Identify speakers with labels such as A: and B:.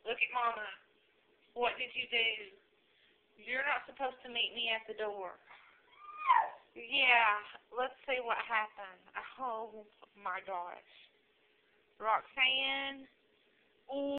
A: Look at Mama. What did you do? You're not supposed to meet me at the door. Yeah, let's see what happened. Oh, my gosh. Roxanne?